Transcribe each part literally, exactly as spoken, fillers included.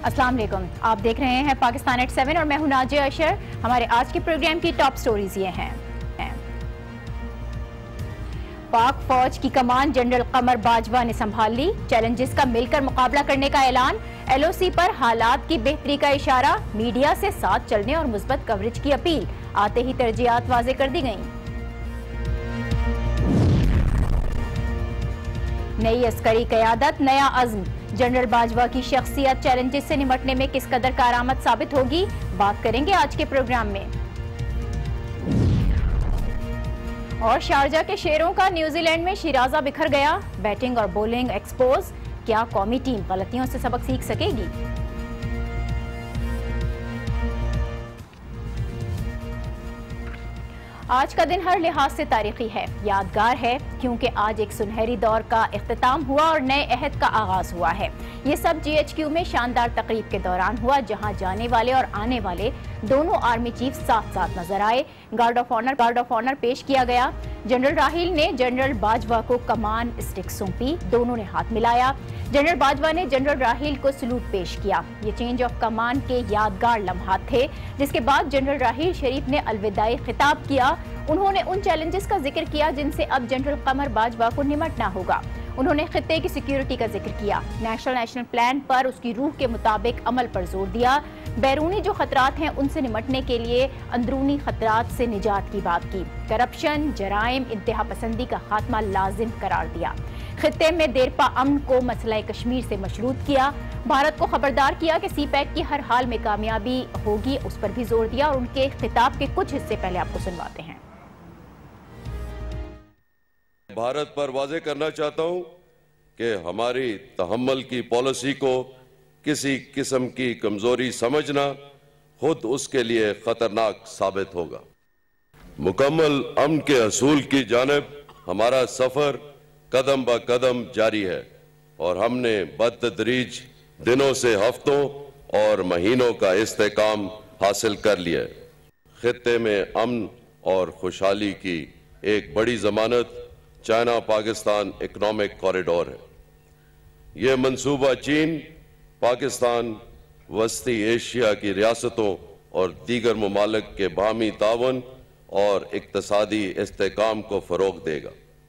अस्सलाम वालेकुम, आप देख रहे हैं पाकिस्तान एट सेवन और मैं हूं नाजिया अशर। हमारे आज के प्रोग्राम की टॉप स्टोरीज ये हैं। पाक फौज की कमान जनरल कमर बाजवा ने संभाल ली, चैलेंजेस का मिलकर मुकाबला करने का ऐलान, एल ओ सी पर हालात की बेहतरी का इशारा, मीडिया से साथ चलने और मुस्बत कवरेज की अपील, आते ही तरजीहात वाज़े कर दी गईं। नई अस्करी क़यादत, नया अज़्म, जनरल बाजवा की शख्सियत चैलेंजेस से निमटने में किस कदर कारआमद साबित होगी, बात करेंगे आज के प्रोग्राम में। और शारजा के शेरों का न्यूजीलैंड में शिराजा बिखर गया, बैटिंग और बॉलिंग एक्सपोज, क्या कौमी टीम गलतियों से सबक सीख सकेगी? आज का दिन हर लिहाज से तारीखी है, यादगार है, क्योंकि आज एक सुनहरी दौर का इख्तिताम हुआ और नए अहद का आगाज हुआ है। ये सब जी एच क्यू में शानदार तकरीब के दौरान हुआ, जहां जाने वाले और आने वाले दोनों आर्मी चीफ साथ साथ नजर आए। Guard of honour guard of honour पेश किया गया। जनरल राहील ने जनरल बाजवा को कमान स्टिक सौंपी, दोनों ने हाथ मिलाया। जनरल बाजवा ने जनरल राहील को सलूट पेश किया। ये चेंज ऑफ कमान के यादगार लम्हात थे, जिसके बाद जनरल राहील शरीफ ने अलविदाई खिताब किया। उन्होंने उन चैलेंजेस का जिक्र किया जिनसे अब जनरल कमर बाजवा को निमटना होगा। उन्होंने खित्ते की सिक्योरिटी का जिक्र किया, नेशनल नेशनल प्लान पर उसकी रूह के मुताबिक अमल पर जोर दिया, बैरूनी जो खतरात हैं उनसे निमटने के लिए अंदरूनी खतरात से निजात की बात की, करप्शन, जराइम, इंतहा पसंदी का खात्मा लाजिम करार दिया, खित्ते में देरपा अमन को मसला कश्मीर से मशरूत किया, भारत को खबरदार किया कि सी पैक की हर हाल में कामयाबी होगी, उस पर भी जोर दिया। और उनके खिताब के कुछ हिस्से पहले आपको सुनवाते हैं। भारत पर वाज़े करना चाहता हूं कि हमारी तहम्मुल की पॉलिसी को किसी किस्म की कमजोरी समझना खुद उसके लिए खतरनाक साबित होगा। मुकम्मल अमन के असूल की जानिब हमारा सफर कदम ब कदम जारी है और हमने बतदरीज दिनों से हफ्तों और महीनों का इस्तेकाम हासिल कर लिया है। खित्ते में अमन और खुशहाली की एक बड़ी जमानत चाइना पाकिस्तान इकोनॉमिक कॉरिडोर है। यह मंसूबा चीन, पाकिस्तान, वस्ती एशिया की रियासतों और दीगर ममालिक के बाहमी तावन और इक्तसादी इस्तेकाम को फरोग देगा।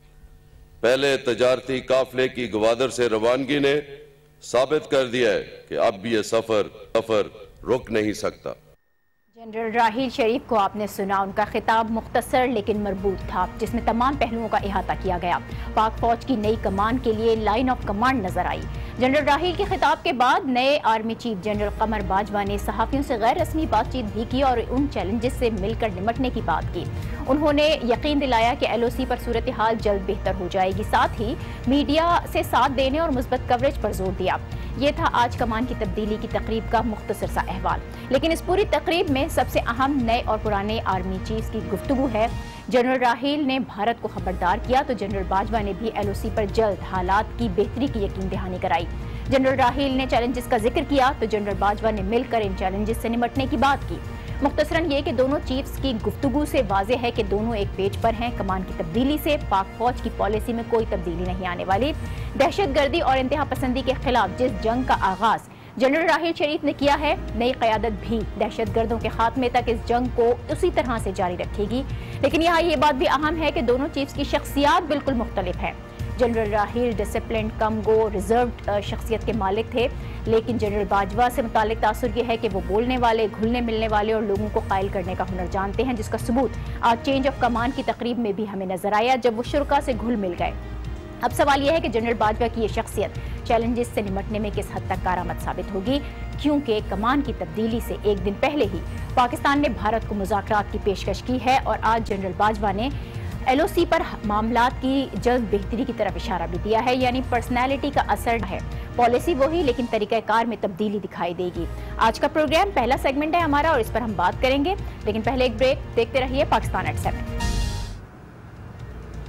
पहले तजारती काफले की गवादर से रवानगी ने साबित कर दिया है कि अब भी यह सफर सफर रुक नहीं सकता। जनरल राहील शरीफ को आपने सुना, उनका खिताब मुख्तसर लेकिन मरबूत था, जिसमें तमाम पहलुओं का इहाता किया गया। पाक फौज की नई कमान के लिए लाइन ऑफ कमांड नजर आई। जनरल राहील के खिताब के बाद नए army chief general Qamar Bajwa ने सहाफियों से गैर रस्मी बातचीत भी की और उन चैलेंजेस से मिलकर निमटने की बात की। उन्होंने यकीन दिलाया कि एल ओ सी पर सूरत हाल जल्द बेहतर हो जाएगी, साथ ही मीडिया से साथ देने और मुस्बत कवरेज पर जोर दिया। ये था आज कमान की तब्दीली की तकरीब का मुख्तसर सा अहवाल। लेकिन इस पूरी तकरीब में सबसे अहम नए और पुराने आर्मी चीफ की गुफ्तगू है। जनरल राहील ने भारत को खबरदार किया तो जनरल बाजवा ने भी एल ओ सी पर जल्द हालात की बेहतरी की यकीन दहानी कराई। जनरल राहील ने चैलेंजेस का जिक्र किया तो जनरल बाजवा ने मिलकर इन चैलेंजेस से निमटने की बात की। मुख्तसरन ये कि दोनों चीफ्स की गुफ्तगू से वाज़ेह है कि दोनों एक पेज पर हैं। कमान की तब्दीली से पाक फौज की पॉलिसी में कोई तब्दीली नहीं आने वाली। दहशतगर्दी और इंतहा पसंदी के खिलाफ जिस जंग का आगाज जनरल राहील शरीफ ने किया है, नई क़यादत भी दहशतगर्दों के खात्मे तक इस जंग को उसी तरह से जारी रखेगी। लेकिन यहाँ ये बात भी अहम है कि दोनों चीफ्स की शख्सियात बिल्कुल मुख्तलिफ है। जनरल राहील डिसिप्लिन, कम गो, रिजर्व्ड शख्सियत के मालिक थे, लेकिन जनरल बाजवा से मुतालिक तासुर यह है कि वो बोलने वाले, घुलने मिलने वाले और लोगों को कायल करने का हुनर जानते हैं, जिसका सबूत आज चेंज ऑफ कमान की तकरीब में भी हमें नजर आया, जब वो शुरा से घुल मिल गए। अब सवाल यह है कि जनरल बाजवा की ये शख्सियत चैलेंजेस से निमटने में किस हद तक कारआमद साबित होगी, क्योंकि कमान की तब्दीली से एक दिन पहले ही पाकिस्तान ने भारत को मुज़ाकरात की पेशकश की है और आज जनरल बाजवा ने एल ओ सी पर मामलात की जल्द बेहतरी की तरफ इशारा भी दिया है। यानी पर्सनैलिटी का असर है, पॉलिसी वही लेकिन तरीक़ाकार में तब्दीली दिखाई देगी। आज का प्रोग्राम पहला सेगमेंट है हमारा और इस पर हम बात करेंगे, लेकिन पहले एक ब्रेक। देखते रहिए Pakistan at seven.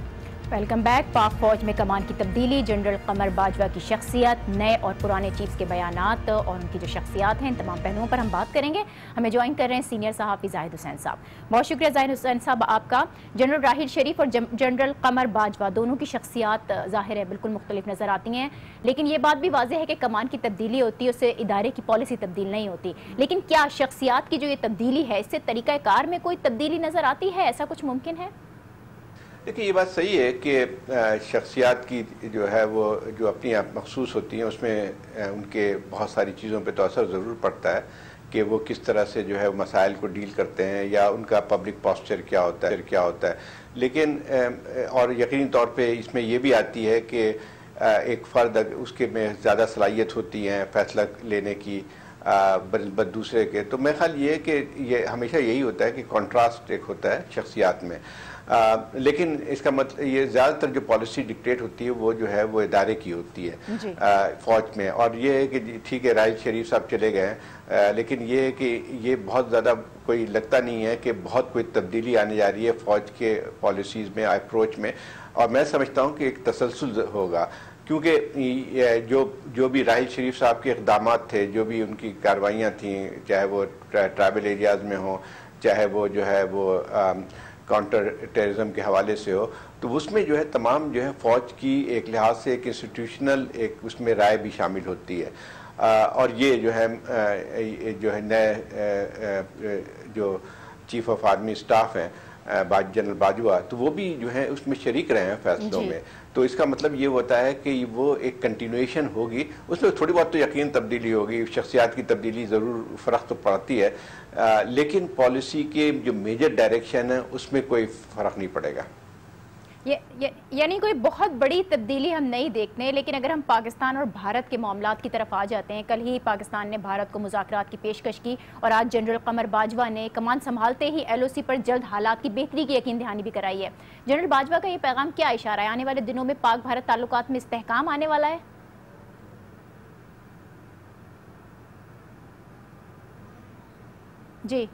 Welcome back. پاک فوج میں کمان کی تبدیلی، جنرل قمر باجوہ کی شخصیت، نئے اور پرانے چیفز کے بیانات اور ان کی جو شخصیات ہیں، ان تمام پہلوؤں پر ہم بات کریں گے۔ ہمیں جوائن کر رہے ہیں سینئر صحافی زاہد حسین صاحب۔ بہت شکریہ زاہد حسین صاحب آپ کا۔ جنرل راحیل شریف اور جنرل قمر باجوہ دونوں کی شخصیات ظاہر ہے بالکل مختلف نظر آتی ہیں، لیکن یہ بات بھی واضح ہے کہ کمان کی تبدیلی ہوتی ہے، اس سے ادارے کی پالیسی تبدیل نہیں ہوتی۔ لیکن کیا شخصیات کی جو یہ تبدیلی ہے، اس سے طریقہ کار میں کوئی تبدیلی نظر آتی ہے؟ ایسا کچھ ممکن ہے؟ دیکھیں، یہ بات صحیح ہے کہ شخصیات کی جو ہے وہ جو اپنی آپ مخصوص ہوتی ہیں، اس میں ان کے بہت ساری چیزوں پہ تو اثر ضرور پڑتا ہے کہ وہ کس طرح سے جو ہے مسائل کو ڈیل کرتے ہیں یا ان کا پبلک پاسچر کیا ہوتا ہے کیا ہوتا ہے لیکن اور یقینی طور پہ اس میں یہ بھی آتی ہے کہ ایک فرد اس کے میں زیادہ صلاحیت ہوتی ہیں فیصلہ لینے کی بد دوسرے کے، تو میرا خیال یہ ہے کہ یہ ہمیشہ یہی ہوتا ہے کہ کنٹراسٹ ایک ہوتا ہے شخصیات میں، آ, لیکن اس کا مطلب یہ زیادہ تر جو پالیسی ڈکٹیٹ ہوتی ہے وہ جو ہے وہ ادارے کی ہوتی ہے جی. آ, فوج میں، اور یہ ہے کہ ٹھیک ہے راحیل شریف صاحب چلے گئے ہیں، لیکن یہ ہے کہ یہ بہت زیادہ کوئی لگتا نہیں ہے کہ بہت کوئی تبدیلی آنے جا رہی ہے فوج کے پالیسیز میں، اپروچ میں، اور میں سمجھتا ہوں کہ ایک تسلسل ہوگا، کیونکہ جو جو بھی راحیل شریف صاحب کے اقدامات تھے، جو بھی ان کی کاروائیاں تھیں، چاہے وہ ٹرائبل ایریاز میں ہوں، چاہے وہ جو ہے وہ کاؤنٹر ٹیررزم کے حوالے سے ہو، تو اس میں جو ہے تمام جو ہے فوج کی ایک لحاظ سے ایک انسٹیٹیوشنل ایک اس میں رائے بھی شامل ہوتی ہے، اور یہ جو ہے جو ہے نئے جو چیف آف آرمی اسٹاف ہیں جنرل باجوہ، تو وہ بھی جو ہے اس میں شریک رہے ہیں فیصلوں میں، تو اس کا مطلب یہ ہوتا ہے کہ وہ ایک کنٹینویشن ہوگی، اس میں تھوڑی بہت تو یقین تبدیلی ہوگی، شخصیات کی تبدیلی ضرور فرق تو پڑتی ہے، لیکن پالیسی کے جو میجر ڈائریکشن ہے اس میں کوئی فرق نہیں پڑے گا۔ یعنی کوئی بہت بڑی تبدیلی ہم نہیں دیکھتے، لیکن اگر ہم پاکستان اور بھارت کے معاملات کی طرف آ جاتے ہیں، کل ہی پاکستان نے بھارت کو مذاکرات کی پیشکش کی اور آج جنرل قمر باجوہ نے کمان سنبھالتے ہی ایل او سی پر جلد حالات کی بہتری کی یقین دہانی بھی کرائی ہے۔ جنرل باجوہ کا یہ پیغام کیا اشارہ ہے؟ آنے والے دنوں میں پاک بھارت تعلقات میں استحکام آنے والا ہے؟ جی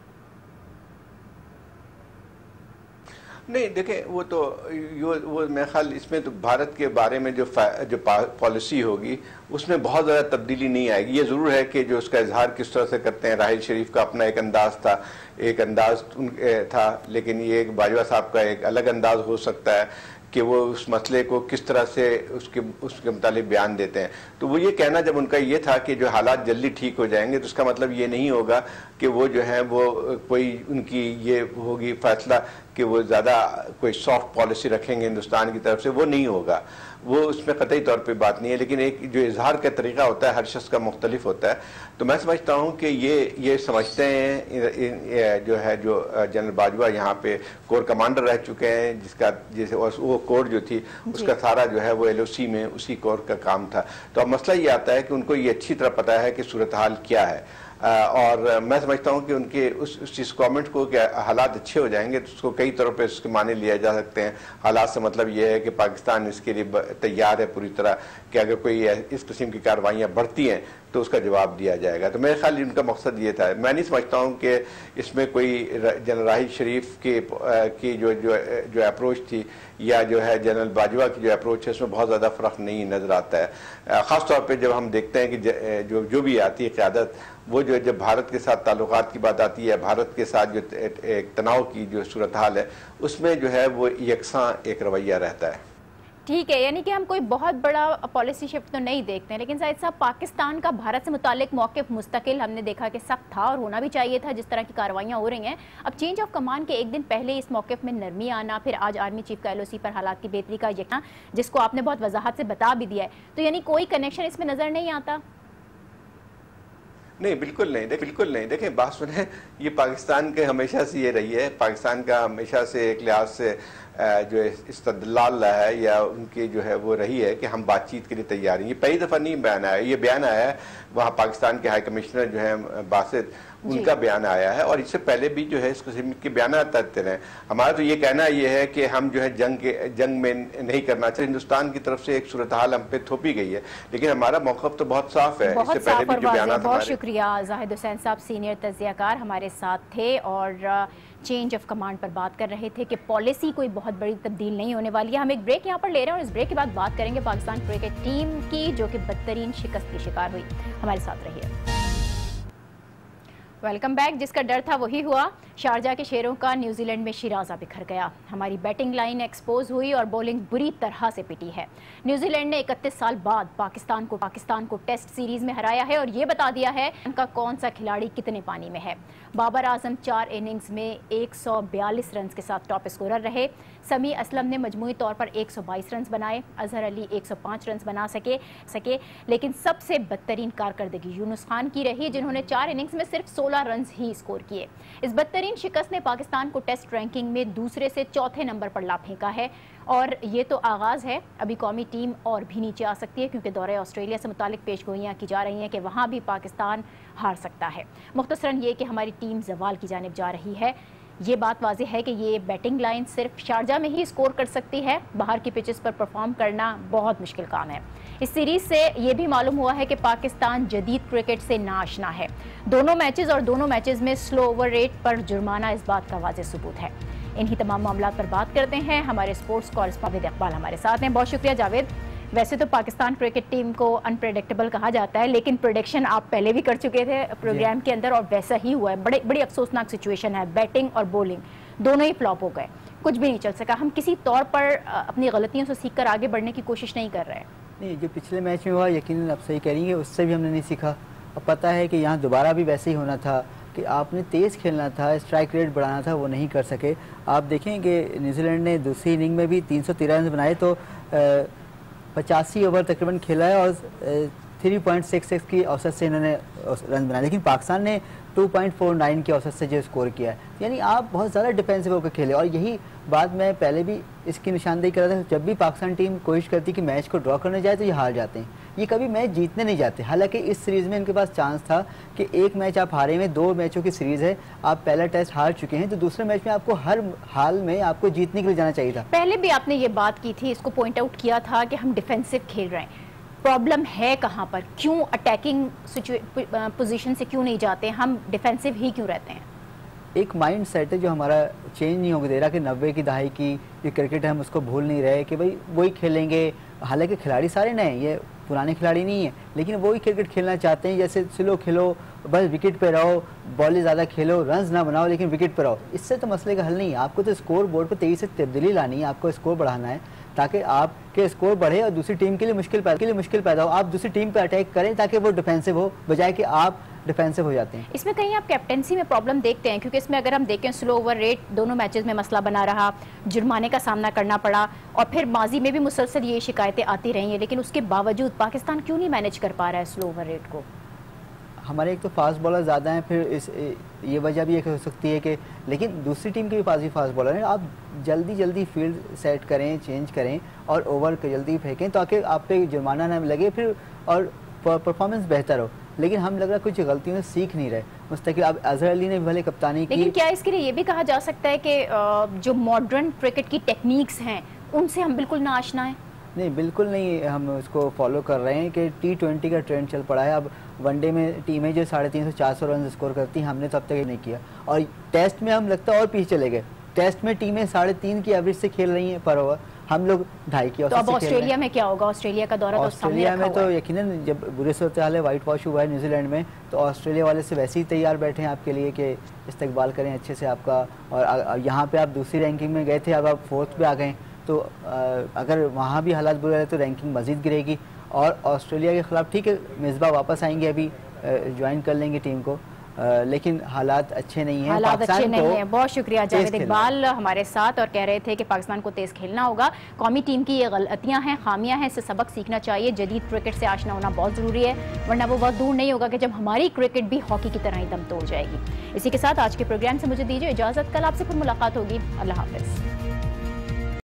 نہیں، دیکھیں وہ تو وہ میرے خیال اس میں تو بھارت کے بارے میں جو جو پالیسی ہوگی اس میں بہت زیادہ تبدیلی نہیں آئے گی۔ یہ ضرور ہے کہ جو اس کا اظہار کس طرح سے کرتے ہیں، راحیل شریف کا اپنا ایک انداز تھا ایک انداز تھا لیکن یہ ایک باجوہ صاحب کا ایک الگ انداز ہو سکتا ہے کہ وہ اس مسئلے کو کس طرح سے اس کے اس کے متعلق بیان دیتے ہیں۔ تو وہ یہ کہنا جب ان کا یہ تھا کہ جو حالات جلدی ٹھیک ہو جائیں گے، تو اس کا مطلب یہ نہیں ہوگا کہ وہ جو ہے وہ کوئی ان کی یہ ہوگی فیصلہ کہ وہ زیادہ کوئی سافٹ پالیسی رکھیں گے ہندوستان کی طرف سے، وہ نہیں ہوگا، وہ اس میں قطعی طور پہ بات نہیں ہے، لیکن ایک جو اظہار کا طریقہ ہوتا ہے ہر شخص کا مختلف ہوتا ہے۔ تو میں سمجھتا ہوں کہ یہ یہ سمجھتے ہیں جو ہے جو جنرل باجوہ یہاں پہ کور کمانڈر رہ چکے ہیں، جس کا جیسے وہ کور جو تھی اس کا سارا جو ہے وہ ایل او سی میں اسی کور کا کام تھا۔ تو اب مسئلہ یہ آتا ہے کہ ان کو یہ اچھی طرح پتہ ہے کہ صورتحال کیا ہے، اور میں سمجھتا ہوں کہ ان کے اس اس کامنٹ کو کہ حالات اچھے ہو جائیں گے تو اس کو کئی طرح پہ اس کے معنی لیا جا سکتے ہیں۔ حالات سے مطلب یہ ہے کہ پاکستان اس کے لیے تیار ہے پوری طرح کہ اگر کوئی اس قسم کی کاروائیاں بڑھتی ہیں تو اس کا جواب دیا جائے گا۔ تو میرے خیال ان کا مقصد یہ تھا۔ میں نہیں سمجھتا ہوں کہ اس میں کوئی جنرل راحیل شریف کے کی جو جو جو اپروچ تھی یا جو ہے جنرل باجوہ کی جو اپروچ ہے اس میں بہت زیادہ فرق نہیں نظر آتا ہے، خاص طور پہ جب ہم دیکھتے ہیں کہ جو جو بھی آتی ہے قیادت، وہ جو جب بھارت کے ساتھ تعلقات کی بات آتی ہے، بھارت کے ساتھ جو ایک تناؤ کی جو صورتحال ہے اس میں جو ہے وہ یکساں ایک رویہ رہتا ہے۔ ٹھیک ہے، یعنی کہ ہم کوئی بہت بڑا پالیسی شفٹ تو نہیں دیکھتے ہیں، لیکن زاہد صاحب پاکستان کا بھارت سے متعلق موقف مستقل ہم نے دیکھا کہ سخت تھا اور ہونا بھی چاہیے تھا جس طرح کی کاروائیاں ہو رہی ہیں۔ اب چینج آف کمان کے ایک دن پہلے اس موقف میں نرمی آنا، پھر آج آرمی چیف کا ایل او سی پر حالات کی بہتری کا یقین، جس کو آپ نے بہت وضاحت سے بتا بھی دیا ہے، تو یعنی کوئی کنیکشن اس میں نظر نہیں آتا؟ نہیں، بالکل نہیں، بالکل نہیں۔ دیکھیں بات سنیں، یہ پاکستان کے ہمیشہ سے یہ رہی ہے، پاکستان کا ہمیشہ سے ایک لحاظ سے جو استدلال رہا ہے یا ان کی جو ہے وہ رہی ہے کہ ہم بات چیت کے لیے تیار ہیں۔ یہ پہلی دفعہ نہیں بیان آیا، یہ بیان آیا ہے وہاں پاکستان کے ہائی کمشنر جو ہیں باسط، ان کا بیان آیا ہے، اور اس سے پہلے بھی جو ہے اس قسم کے بیانات آتے رہے. ہمارا تو یہ کہنا یہ ہے کہ ہم جو ہے جنگ کے جنگ میں نہیں کرنا چاہتے. ہندوستان کی طرف سے ایک صورتحال ہم پہ تھوپی گئی ہے، لیکن ہمارا موقف تو بہت صاف ہے. اس سے پہلے بھی جو بیانات ہمارے. بہت شکریہ زاہد حسین صاحب، سینئر تجزیہ کار ہمارے ساتھ تھے اور چینج آف کمانڈ پر بات کر رہے تھے کہ پالیسی کوئی بہت بڑی تبدیل نہیں ہونے والی ہے. ہم ایک بریک یہاں پر لے رہے ہیں اور اس بریک کے بعد بات کریں گے پاکستان کرکٹ ٹیم کی جو کہ بدترین شکست کی شکار ہوئی. ہمارے ساتھ رہیے. Welcome back. جس کا ڈر تھا وہی ہوا. شارجہ کے شیروں کا نیوزی لینڈ میں شیرازہ بکھر گیا. ہماری بیٹنگ لائن ایکسپوز ہوئی اور بولنگ بری طرح سے پٹی ہے. نیوزی لینڈ نے اکتیس سال بعد پاکستان کو پاکستان کو ٹیسٹ سیریز میں ہرایا ہے اور یہ بتا دیا ہے ان کا کون سا کھلاڑی کتنے پانی میں ہے. بابر اعظم چار اننگز میں ایک سو بیالیس رنز کے ساتھ ٹاپ اسکورر رہے. سمیع اسلم نے مجموعی طور پر ایک سو بائیس رنز بنائے. اظہر علی ایک سو پانچ رنز بنا سکے سکے لیکن سب سے بدترین کارکردگی یونس خان کی رہی جنہوں نے چار اننگز میں صرف سولہ رنز ہی اسکور کیے. اس بدترین شکست نے پاکستان کو ٹیسٹ رینکنگ میں دوسرے سے چوتھے نمبر پر لا پھینکا ہے اور یہ تو آغاز ہے. ابھی قومی ٹیم اور بھی نیچے آ سکتی ہے کیونکہ دورہ آسٹریلیا سے متعلق پیش گوئیاں کی جا رہی ہیں کہ وہاں بھی پاکستان ہار سکتا ہے. مختصراً یہ کہ ہماری ٹیم زوال کی جانب جا رہی ہے. یہ بات واضح ہے کہ یہ بیٹنگ لائن صرف شارجہ میں ہی اسکور کر سکتی ہے. باہر کی پچز پر پرفارم کرنا بہت مشکل کام ہے. اس سیریز سے یہ بھی معلوم ہوا ہے کہ پاکستان جدید کرکٹ سے ناآشنا ہے. دونوں میچز اور دونوں میچز میں سلو اوور ریٹ پر جرمانہ اس بات کا واضح ثبوت ہے. انہی تمام معاملات پر بات کرتے ہیں. ہمارے اسپورٹس کورسپونڈنٹ اقبال ہمارے ساتھ ہیں. بہت شکریہ جاوید. ویسے تو پاکستان کرکٹ ٹیم کو انپریڈکٹیبل کہا جاتا ہے لیکن پریڈکشن آپ پہلے بھی کر چکے تھے پروگرام کے اندر اور ویسا ہی ہوا ہے. بڑے بڑی افسوسناک سچویشن ہے. بیٹنگ اور بولنگ دونوں ہی فلاپ ہو گئے. کچھ بھی نہیں چل سکا. ہم کسی طور پر اپنی غلطیوں سے سیکھ کر آگے بڑھنے کی کوشش نہیں کر رہے. نہیں، جو پچھلے میچ میں ہوا یقیناً آپ صحیح کہہ رہی ہیں، اس سے بھی ہم نے نہیں سیکھا. اب پتہ ہے کہ یہاں دوبارہ بھی ویسے ہی ہونا تھا کہ آپ نے تیز کھیلنا تھا، اسٹرائک ریٹ بڑھانا تھا، وہ نہیں کر سکے. آپ دیکھیں کہ نیوزی لینڈ نے دوسری اننگ میں بھی تین سو تیرہ رنز بنائے تو پچاسی اوور تقریباً کھیلا ہے اور تھری پوائنٹ سکس سکس کی اوسط سے انہوں نے رن بنائے. لیکن پاکستان نے ٹو پوائنٹ فور نائن کی اوسط سے جو اسکور کیا ہے، یعنی آپ بہت زیادہ ڈیفینسو ہو کے کھیلے. اور یہی بات میں پہلے بھی اس کی نشاندہی کر رہا تھا. جب بھی پاکستان ٹیم کوشش کرتی کہ میچ کو ڈرا کرنے جائے تو یہ ہار جاتے ہیں. یہ کبھی میچ جیتنے نہیں جاتے. حالانکہ اس سیریز میں ان کے پاس چانس تھا کہ ایک میچ آپ ہارے میں، دو میچوں کی سیریز ہے، آپ پہلا ٹیسٹ ہار چکے ہیں تو دوسرے میچ میں آپ کو ہر حال میں آپ کو جیتنے کے لیے جانا چاہیے تھا. پہلے بھی آپ نے یہ بات کی تھی، اس کو پوائنٹ آؤٹ کیا تھا کہ ہم ڈیفینسو کھیل رہے ہیں. پرابلم ہے کہاں پر؟ کیوں اٹیکنگ پوزیشن سے کیوں نہیں جاتے؟ ہم ڈیفینسو ہی کیوں رہتے ہیں؟ ایک مائنڈ سیٹ ہے جو ہمارا چینج نہیں ہوگا دے رہا کہ نوے کی دہائی کی یہ کرکٹ ہے، ہم اس کو بھول نہیں رہے کہ بھائی وہی کھیلیں گے. حالانکہ کھلاڑی سارے نئے ہیں، یہ پرانے کھلاڑی نہیں ہیں، لیکن وہی کرکٹ کھیلنا چاہتے ہیں. جیسے سلو کھیلو، بس وکٹ پہ رہو، بالیں زیادہ کھیلو، رنز نہ بناؤ لیکن وکٹ پہ رہو. اس سے تو مسئلے کا حل نہیں ہے. آپ کو تو اسکور بورڈ پہ تیزی سے تبدیلی لانی ہے، آپ کو اسکور بڑھانا ہے تاکہ آپ کے اسکور بڑھے اور دوسری ٹیم کے لیے مشکل پیدا کے لیے مشکل پیدا ہو. آپ دوسری ٹیم پہ اٹیک کریں تاکہ وہ ڈیفینسو ہو بجائے کہ آپ ڈیفینسو ہو جاتے ہیں. اس میں کہیں آپ کیپٹنسی میں پرابلم دیکھتے ہیں؟ کیونکہ اس میں اگر ہم دیکھیں سلو اوور ریٹ دونوں میچز میں مسئلہ بنا رہا، جرمانے کا سامنا کرنا پڑا اور پھر ماضی میں بھی مسلسل یہ شکایتیں آتی رہی ہیں لیکن اس کے باوجود پاکستان کیوں نہیں مینیج کر پا رہا ہے سلو اوور ریٹ کو؟ ہمارے ایک تو فاسٹ بالر زیادہ ہیں، پھر اس یہ وجہ بھی ایک ہو سکتی ہے کہ لیکن دوسری ٹیم کے بھی پاس بھی فاسٹ بالر ہیں. آپ جلدی جلدی فیلڈ سیٹ کریں، چینج کریں اور اوور کو جلدی پھینکیں تاکہ آپ پہ جرمانہ نہ لگے پھر اور پرفارمنس بہتر ہو. لیکن ہم لگ رہا کچھ غلطیوں سے سیکھ نہیں رہے مستقل. اب اظہر علی نے بھلے کپتانی کی، لیکن کیا اس کے لیے یہ بھی کہا جا سکتا ہے کہ جو ماڈرن کرکٹ کی ٹیکنیکس ہیں ان سے ہم بالکل ناآشنا ہیں؟ نہیں، بالکل نہیں. ہم اس کو فالو کر رہے ہیں کہ ٹی ٹوینٹی کا ٹرینڈ چل پڑا ہے. اب ون ڈے میں ٹیمیں جو ساڑھے تین سو چار سو رنز اسکور کرتی ہیں، ہم نے تو اب تک یہ نہیں کیا. اور ٹیسٹ میں ہم لگتا ہے اور پیچھے چلے گئے. ٹیسٹ میں ٹیمیں ساڑھے تین کی ایوریج سے کھیل رہی ہیں پر اوور، ہم لوگ ڈھائی کی. تو اب آسٹریلیا میں کیا ہوگا؟ آسٹریلیا کا دورہ تو سامنے رکھا ہوا ہے. آسٹریلیا میں تو یقیناً جب برے صورتحال ہے، وائٹ واش ہوا ہے نیوزی لینڈ میں، تو آسٹریلیا والے سے ویسے ہی تیار بیٹھے ہیں آپ کے لیے کہ استقبال کریں اچھے سے آپ کا. اور یہاں پہ آپ دوسری رینکنگ میں گئے تھے، اب آپ فورتھ پہ آ گئے تو اگر وہاں بھی حالات برے رہے تو رینکنگ مزید گرے گی. اور آسٹریلیا کے خلاف ٹھیک ہے مصباح واپس آئیں گے، ابھی جوائن کر لیں گے ٹیم کو، لیکن حالات اچھے نہیں ہیں. حالات اچھے نہیں ہیں. بہت شکریہ جاوید اقبال ہمارے ساتھ اور کہہ رہے تھے کہ پاکستان کو تیز کھیلنا ہوگا. قومی ٹیم کی یہ غلطیاں ہیں، خامیاں ہیں، اس سے سبق سیکھنا چاہیے. جدید کرکٹ سے آشنا ہونا بہت ضروری ہے ورنہ وہ وقت دور نہیں ہوگا کہ جب ہماری کرکٹ بھی ہاکی کی طرح ہی دم توڑ جائے گی. اسی کے ساتھ آج کے پروگرام سے مجھے دیجیے اجازت. کل آپ سے پھر ملاقات ہوگی. اللہ حافظ.